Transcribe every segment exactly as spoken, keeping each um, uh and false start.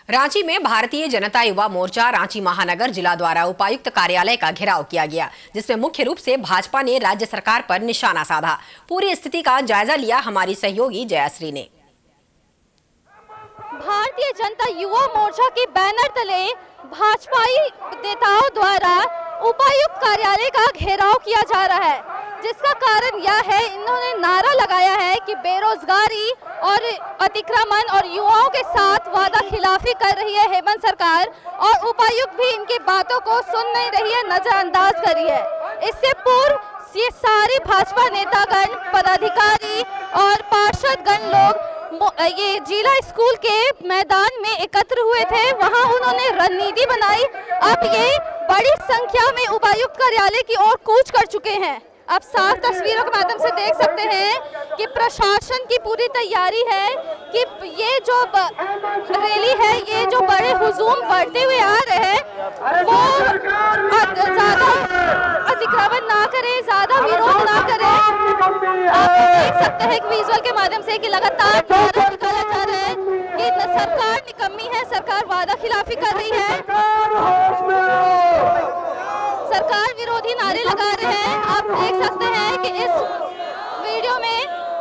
रांची में भारतीय जनता युवा मोर्चा रांची महानगर जिला द्वारा उपायुक्त कार्यालय का घेराव किया गया, जिसमें मुख्य रूप से भाजपा ने राज्य सरकार पर निशाना साधा। पूरी स्थिति का जायजा लिया हमारी सहयोगी जयाश्री ने। भारतीय जनता युवा मोर्चा के बैनर तले भाजपाई नेताओं द्वारा उपायुक्त कार्यालय का घेराव किया जा रहा है, जिसका कारण यह है इन्होंने नारा लगाया है कि बेरोजगारी और अतिक्रमण और युवाओं के साथ वादा खिलाफी कर रही है हेमंत सरकार, और उपायुक्त भी इनकी बातों को सुन नहीं रही है, नजरअंदाज कर रही है। इससे पूर्व ये सारे भाजपा नेतागण, पदाधिकारी और पार्षदगण लोग ये जिला स्कूल के मैदान में एकत्र हुए थे। वहां उन्होंने रणनीति बनाई। अब ये बड़ी संख्या में उपायुक्त कार्यालय की ओर कूच कर चुके हैं। आप साफ तस्वीरों के माध्यम से देख सकते हैं कि प्रशासन की पूरी तैयारी है कि ये जो रैली है, ये जो बड़े हुजूम बढ़ते हुए आ रहे हैं, वो ज्यादा अतिक्रमण ना करे, ज्यादा विरोध ना करे। आप देख सकते हैं कि विजुअल के माध्यम से कि लगातार नारा निकाला जा रहा है कि सरकार निकम्मी है, सरकार वादा खिलाफी कर रही है, सरकार विरोधी नारे लगा रहे हैं। आप देख सकते हैं कि इस वीडियो में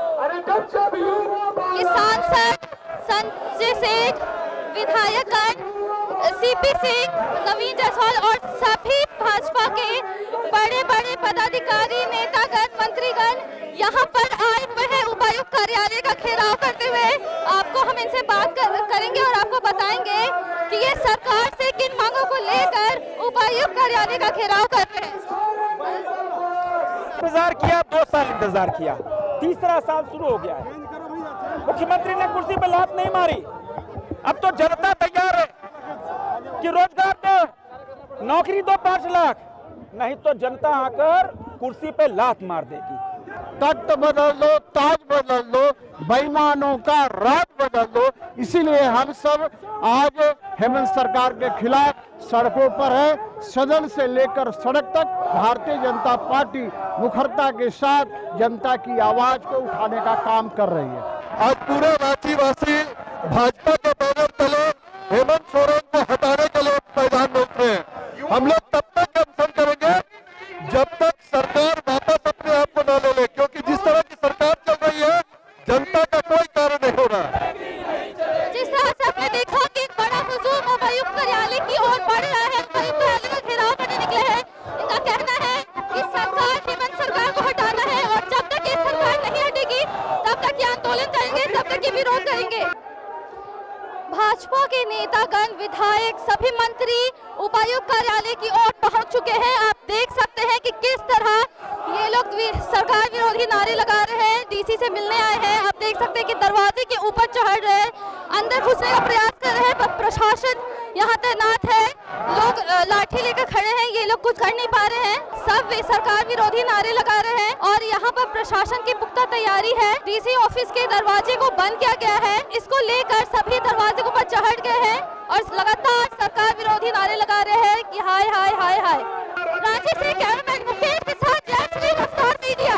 सांसद संजय सेठ, विधायकगण, सीपी सिंह, नवीन जायसवाल और सभी भाजपा के बड़े बड़े पदाधिकारी, नेतागण, मंत्रीगण यहाँ पर आए हुए हैं उपायुक्त कार्यालय का घेराव करते हुए। आपको हम इनसे बात कर, करेंगे और आपको बताएंगे कि ये सरकार से किन मांगों को लेकर उपायुक्त कार्यालय का घेराव कर रहे हैं। इंतजार किया, दो साल इंतजार किया, तीसरा साल शुरू हो गया है। मुख्यमंत्री ने कुर्सी पर लात नहीं मारी। अब तो जनता तैयार है कि रोजगार दो, नौकरी दो पांच लाख, नहीं तो जनता आकर कुर्सी पे लात मार देगी। तख्त बदल दो, ताज बदल दो, बेईमानों का राज बदल दो। इसीलिए हम सब आज हेमंत सरकार के खिलाफ सड़कों पर है। सदन से लेकर सड़क तक भारतीय जनता पार्टी मुखरता के साथ जनता की आवाज को उठाने का काम कर रही है। आज पूरे रांची वासी भाजपा के बैनर तले हेमंत सोरेन को हटाने के लिए मैदान में उतरे हैं। हम लोग तब तक अनशन करेंगे जब तक सरकार वापस अपने आप को न ले ले, क्योंकि जिस तरह की सरकार चल रही है, जनता का कोई कार्य नहीं हो रहा है। जिस तरह से आपने देखा कि एक बड़ा हुजूम उपायुक्त कार्यालय की ओर बढ़ रहा है, उपायुक्त कार्यालय का घेराव करने निकले हैं। इनका कहना है कि सरकार, हेमंत सरकार को हटाना है, और जब तक ये सरकार नहीं हटेगी तब तक ये आंदोलन करेंगे, तब तक ये विरोध करेंगे। भाजपा के नेतागण, विधायक, सभी मंत्री उपायुक्त कार्यालय की ओर पहुंच चुके हैं। आप देख सकते हैं कि किस तरह ये लोग सरकार विरोधी नारे लगा रहे हैं, डीसी से मिलने आए हैं। आप देख सकते हैं कि दरवाजे के ऊपर चढ़ रहे हैं, अंदर घुसने का प्रयास कर रहे हैं, पर प्रशासन यहाँ तैनात है। लोग लाठी लेकर खड़े हैं, ये लोग कुछ कर नहीं पा रहे हैं। सब सरकार विरोधी नारे लगा रहे हैं और यहाँ पर प्रशासन की पुख्ता तैयारी है। डीसी ऑफिस के दरवाजे को बंद किया गया है। इसको लेकर सब